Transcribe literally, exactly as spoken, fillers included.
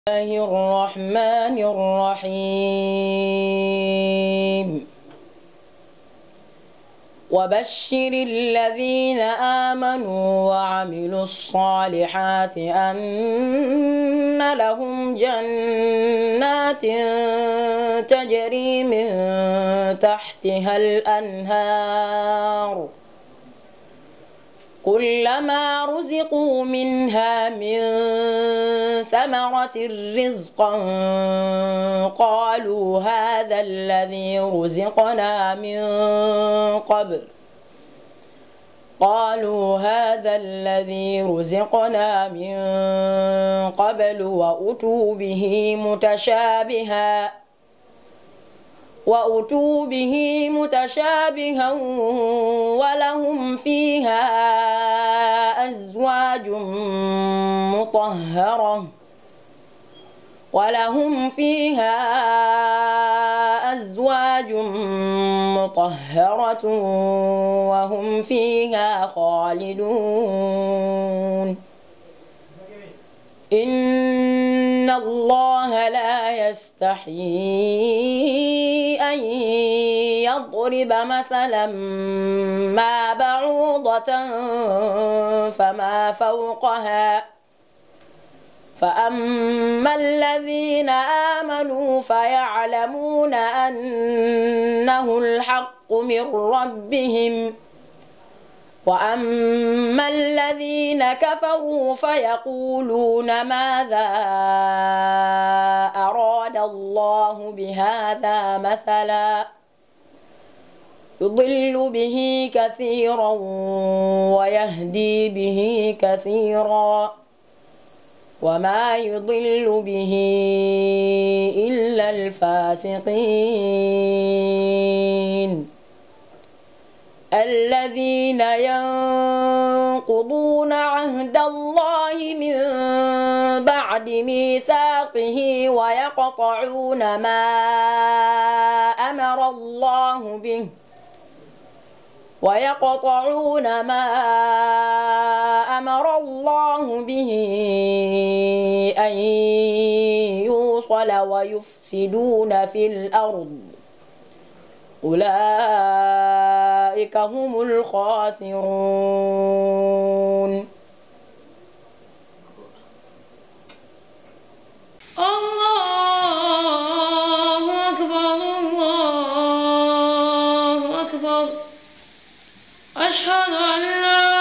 الله الرحمن الرحيم وبشر الذين آمنوا وعملوا الصالحات أن لهم جنات تجري من تحتها الأنهار كلما رزقوا منها من ثمرة رزقا قالوا هذا الذي رزقنا من قبل قالوا هذا الذي رزقنا من قبل وأتوا به متشابها وأتوا به متشابها ولهم فيها أزواج مطهرة ولهم فيها أزواج مطهرة وهم فيها خالدون إن الله لا يستحيي أن يضرب مثلا ما بعوضة فما فوقها فأما الذين آمنوا فيعلمون أنه الحق من ربهم وأما الذين كفروا فيقولون ماذا أراد الله بهذا مثلا يضل به كثيرا ويهدي به كثيرا وما يضل به إلا الفاسقين الذين ينقضون عهد الله من بعد ميثاقه ويقطعون ما أمر الله به ويقطعون ما أمر الله به أن يوصل ويفسدون في الأرض أولئك هم الخاسرون. الله أكبر الله أكبر أشهد أن لا